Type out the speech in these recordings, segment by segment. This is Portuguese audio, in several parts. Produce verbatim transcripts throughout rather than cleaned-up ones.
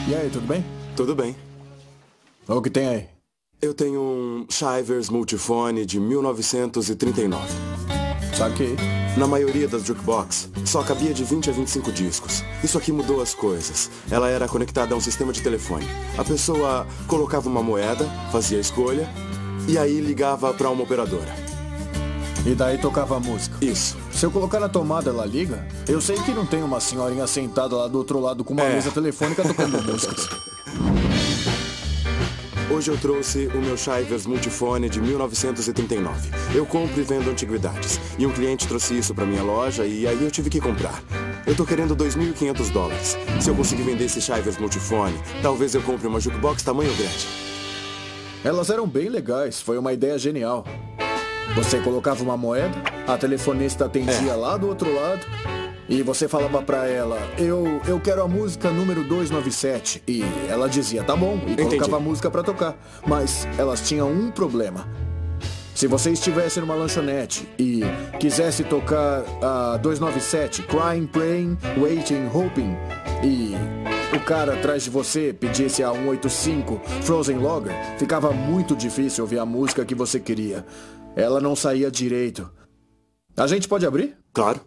E aí, tudo bem? Tudo bem. O que tem aí? Eu tenho um Shivers Multifone de mil novecentos e trinta e nove. Saquei. Na maioria das jukebox, só cabia de vinte a vinte e cinco discos. Isso aqui mudou as coisas. Ela era conectada a um sistema de telefone. A pessoa colocava uma moeda, fazia a escolha, e aí ligava para uma operadora. E daí tocava a música? Isso. Se eu colocar na tomada, ela liga? Eu sei que não tem uma senhorinha sentada lá do outro lado com uma É. mesa telefônica tocando músicas. Hoje eu trouxe o meu Shivers Multifone de mil novecentos e trinta e nove. Eu compro e vendo antiguidades. E um cliente trouxe isso para minha loja e aí eu tive que comprar. Eu tô querendo dois mil e quinhentos dólares. Se eu conseguir vender esse Shivers Multifone, talvez eu compre uma jukebox tamanho grande. Elas eram bem legais, foi uma ideia genial. Você colocava uma moeda, a telefonista atendia É. lá do outro lado, e você falava pra ela, eu, eu quero a música número duzentos e noventa e sete. E ela dizia, tá bom, e colocava Entendi. a música pra tocar. Mas elas tinham um problema. Se você estivesse numa lanchonete e quisesse tocar a duzentos e noventa e sete, Crying, Praying, Waiting, Hoping, e o cara atrás de você pedisse a cento e oitenta e cinco, Frozen Logger, ficava muito difícil ouvir a música que você queria. Ela não saía direito. A gente pode abrir? Claro.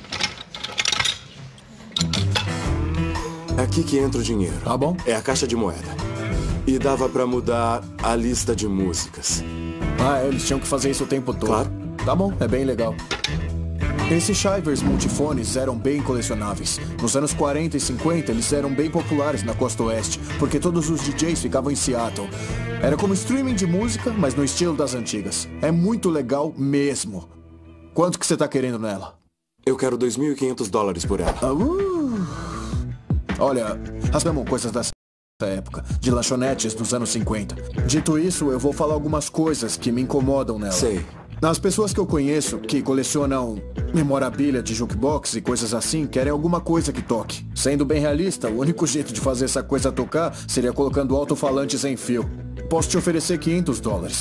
É aqui que entra o dinheiro. Tá bom. É a caixa de moeda. E dava pra mudar a lista de músicas. Ah, eles tinham que fazer isso o tempo todo. Claro. Tá bom, é bem legal. Esses Shivers multifones eram bem colecionáveis. Nos anos quarenta e cinquenta, eles eram bem populares na costa oeste, porque todos os D Js ficavam em Seattle. Era como streaming de música, mas no estilo das antigas. É muito legal mesmo. Quanto que você tá querendo nela? Eu quero dois mil e quinhentos dólares por ela. Ah, uh. Olha, rasgamos coisas dessa época, de lanchonetes dos anos cinquenta. Dito isso, eu vou falar algumas coisas que me incomodam nela. Sei. As pessoas que eu conheço que colecionam memorabilia de jukebox e coisas assim querem alguma coisa que toque. Sendo bem realista, o único jeito de fazer essa coisa tocar seria colocando alto-falantes em fio. Posso te oferecer quinhentos dólares.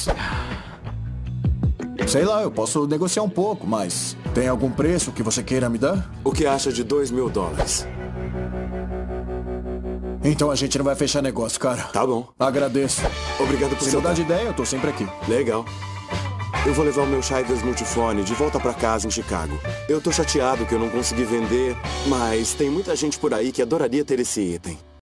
Sei lá, eu posso negociar um pouco, mas tem algum preço que você queira me dar? O que acha de dois mil dólares? Então a gente não vai fechar negócio, cara. Tá bom. Agradeço. Obrigado por Se seu mudar de tempo. ideia, eu tô sempre aqui. Legal. Eu vou levar o meu Shivers Multifone de volta pra casa em Chicago. Eu tô chateado que eu não consegui vender, mas tem muita gente por aí que adoraria ter esse item.